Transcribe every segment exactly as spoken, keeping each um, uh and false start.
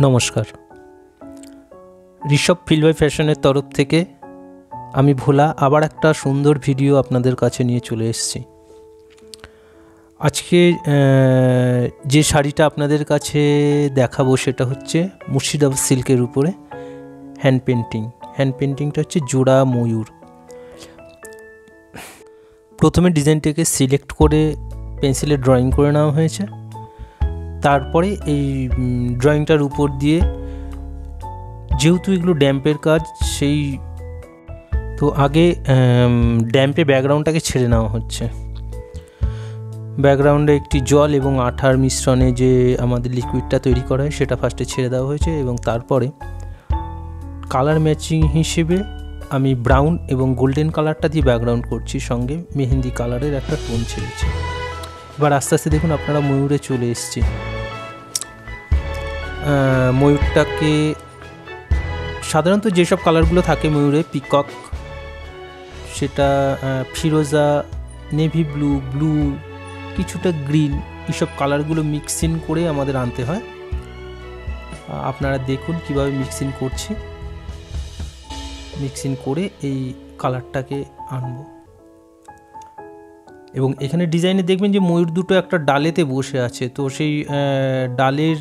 নমস্কার, Rishabh feel by ফ্যাশনের তরফ থেকে আমি ভোলা আবার একটা সুন্দর ভিডিও আপনাদের কাছে নিয়ে চলে এসেছি। আজকে যে শাড়িটা আপনাদের কাছে দেখাবো সেটা হচ্ছে মুর্শিদাবাদ সিল্কের উপরে হ্যান্ড পেন্টিং। হ্যান্ড পেন্টিংটা হচ্ছে জোড়া ময়ূর। প্রথমে ডিজাইনটাকে সিলেক্ট করে পেন্সিলে ড্রয়িং করে নেওয়া হয়েছে, তারপরে এই ড্রয়িংটার উপর দিয়ে, যেহেতু এগুলো ড্যাম্পের কাজ, সেই তো আগে ড্যাম্পে ব্যাকগ্রাউন্ডটাকে ছেড়ে নেওয়া হচ্ছে। ব্যাকগ্রাউন্ডে একটি জল এবং আঠার মিশ্রণে যে আমাদের লিকুইডটা তৈরি করা হয় সেটা ফার্স্টে ছেড়ে দেওয়া হয়েছে, এবং তারপরে কালার ম্যাচিং হিসেবে আমি ব্রাউন এবং গোল্ডেন কালারটা দিয়ে ব্যাকগ্রাউন্ড করছি, সঙ্গে মেহেন্দি কালারের একটা টোন ছেড়েছি। এবার আস্তে আস্তে দেখুন আপনারা ময়ূরে চলে এসছে। ময়ূরটাকে সাধারণত যেসব কালারগুলো থাকে ময়ূরে, পিকক, সেটা ফিরোজা, নেভি ব্লু, ব্লু, কিছুটা গ্রিন, এইসব কালারগুলো মিক্সিং করে আমাদের আনতে হয়। আপনারা দেখুন কিভাবে মিক্সিং করছি। মিক্সিং করে এই কালারটাকে আনবো, এবং এখানে ডিজাইনে দেখবেন যে ময়ূর দুটো একটা ডালেতে বসে আছে। তো সেই ডালের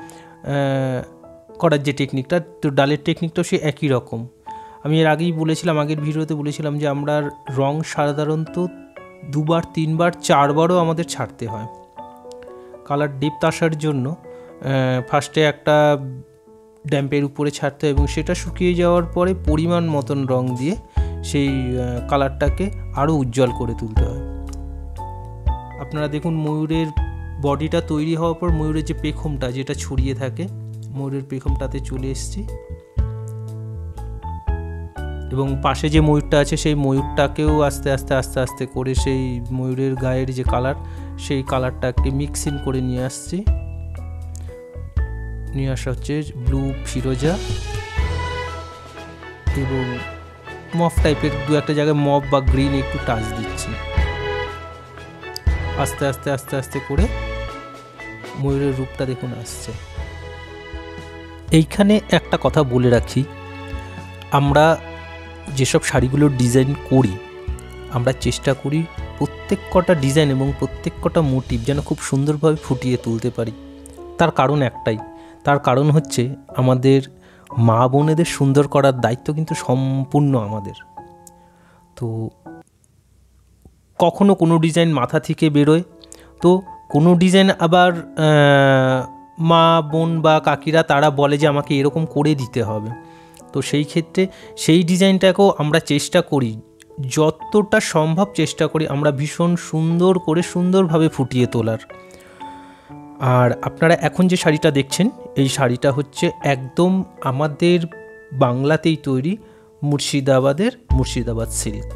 করার যে টেকনিকটা, তো ডালের টেকনিকটাও সে একই রকম। আমি এর আগেই বলেছিলাম, আগের ভিডিওতে বলেছিলাম যে আমরা রং সাধারণত দুবার, তিনবার, চারবারও আমাদের ছাড়তে হয় কালার ডেপথ আসার জন্য। ফার্স্টে একটা ড্যাম্পের উপরে ছাড়তে হয় এবং সেটা শুকিয়ে যাওয়ার পরে পরিমাণ মতন রং দিয়ে সেই কালারটাকে আরও উজ্জ্বল করে তুলতে হয়। আপনারা দেখুন ময়ূরের বডিটা তৈরি হওয়ার পর ময়ূরের যে পেখমটা যেটা ছড়িয়ে থাকে, ময়ূরের পেখমটাতে চলে এসেছি, এবং পাশে যে ময়ূরটা আছে সেই ময়ূরটাকেও আস্তে আস্তে আস্তে আস্তে করে সেই ময়ূরের গায়ের যে কালার, সেই কালারটাকে মিক্সিং করে নিয়ে আসছি। নিয়ে আসা হচ্ছে ব্লু, ফিরোজা এবং মফ টাইপের দু একটা জায়গায় মফ বা গ্রিন একটু টাচ দিচ্ছি। আস্তে আস্তে আস্তে আস্তে করে ময়ূরের রূপটা দেখুন আসছে। এইখানে একটা কথা বলে রাখি, আমরা যেসব শাড়িগুলোর ডিজাইন করি, আমরা চেষ্টা করি প্রত্যেক কটা ডিজাইন এবং প্রত্যেক কটা মোটিভ যেন খুব সুন্দরভাবে ফুটিয়ে তুলতে পারি। তার কারণ একটাই, তার কারণ হচ্ছে আমাদের মা বোনেদের সুন্দর করার দায়িত্ব কিন্তু সম্পূর্ণ আমাদের। তো কখনো কোনো ডিজাইন মাথা থেকে বেরোয়, তো কোনো ডিজাইন আবার মা বোন বা কাকিরা তারা বলে যে আমাকে এরকম করে দিতে হবে। তো সেই ক্ষেত্রে সেই ডিজাইনটাকেও আমরা চেষ্টা করি, যতটা সম্ভব চেষ্টা করি আমরা ভীষণ সুন্দর করে সুন্দরভাবে ফুটিয়ে তোলার। আর আপনারা এখন যে শাড়িটা দেখছেন, এই শাড়িটা হচ্ছে একদম আমাদের বাংলাতেই তৈরি, মুর্শিদাবাদের মুর্শিদাবাদ সিল্ক।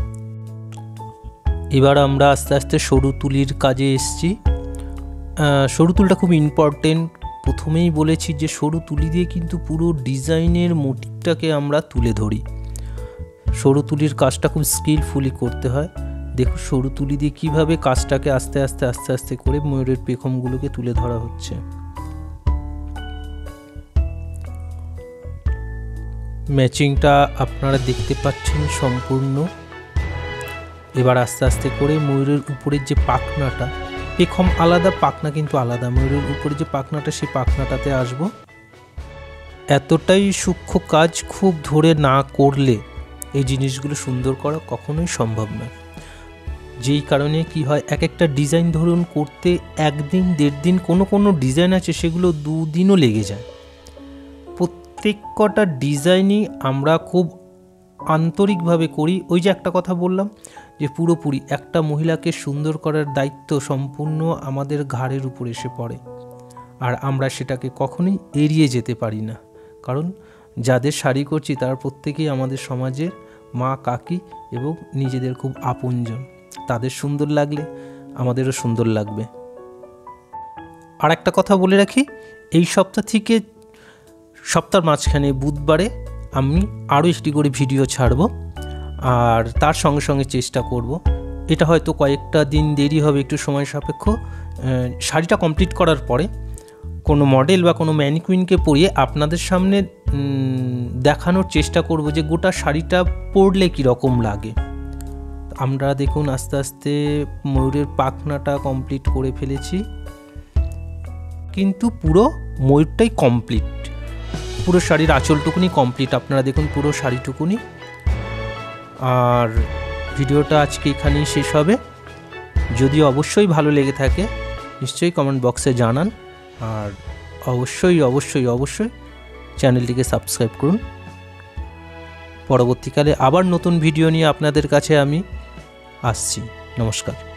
এবার আমরা আস্তে আস্তে সরু তুলির কাজে এসেছি। সরু তুলটা খুব ইম্পর্টেন্ট। প্রথমেই বলেছি যে সরু তুলি দিয়ে কিন্তু পুরো ডিজাইনের মোটিভটাকে আমরা তুলে ধরি। সরু তুলির কাজটা খুব স্কিলফুলি করতে হয়। দেখুন সরু তুলি দিয়ে কীভাবে কাজটাকে আস্তে আস্তে আস্তে আস্তে করে ময়ূরের পেখমগুলোকে তুলে ধরা হচ্ছে। ম্যাচিংটা আপনারা দেখতে পাচ্ছেন সম্পূর্ণ। এবার আস্তে আস্তে করে ময়ূরের উপরের যে পাখনাটা, পেখম আলাদা, পাখনা কিন্তু আলাদা, ময়ূরের উপরে যে পাখনাটা সেই পাখনাটাতে আসবো। এতটাই সূক্ষ্ম কাজ খুব ধরে না করলে এই জিনিসগুলো সুন্দর করা কখনোই সম্ভব নয়। যেই কারণে কি হয়, এক একটা ডিজাইন ধরুন করতে একদিন দেড় দিন, কোনো কোনো ডিজাইন আছে সেগুলো দুদিনও লেগে যায়। প্রত্যেক কটা ডিজাইনই আমরা খুব আন্তরিকভাবে করি। ওই যে একটা কথা বললাম যে পুরোপুরি একটা মহিলাকে সুন্দর করার দায়িত্ব সম্পূর্ণ আমাদের ঘাড়ের উপর এসে পড়ে, আর আমরা সেটাকে কখনোই এড়িয়ে যেতে পারি না। কারণ যাদের শাড়ি করছি তারা প্রত্যেকেই আমাদের সমাজের মা, কাকি এবং নিজেদের খুব আপনজন। তাদের সুন্দর লাগলে আমাদেরও সুন্দর লাগবে। আর একটা কথা বলে রাখি, এই সপ্তাহ থেকে সপ্তাহের মাঝখানে বুধবারে আমি আরও একটি করে ভিডিও ছাড়ব, আর তার সঙ্গে সঙ্গে চেষ্টা করব, এটা হয়তো কয়েকটা দিন দেরি হবে, একটু সময় সাপেক্ষ, শাড়িটা কমপ্লিট করার পরে কোনো মডেল বা কোনো ম্যানিকুইনকে পরিয়ে আপনাদের সামনে দেখানোর চেষ্টা করব যে গোটা শাড়িটা পরলে কীরকম লাগে। আমরা দেখুন আস্তে আস্তে ময়ূরের পাখনাটা কমপ্লিট করে ফেলেছি, কিন্তু পুরো ময়ূরটাই কমপ্লিট, পুরো শাড়ির আঁচলটুকুনি কমপ্লিট। আপনারা দেখুন পুরো শাড়িটুকুনি। আর ভিডিওটা আজকে এখানেই শেষ হবে। যদি অবশ্যই ভালো লেগে থাকে নিশ্চয়ই কমেন্ট বক্সে জানান, আর অবশ্যই অবশ্যই অবশ্যই চ্যানেলটিকে সাবস্ক্রাইব করুন। পরবর্তীকালে আবার নতুন ভিডিও নিয়ে আপনাদের কাছে আমি আসছি। নমস্কার।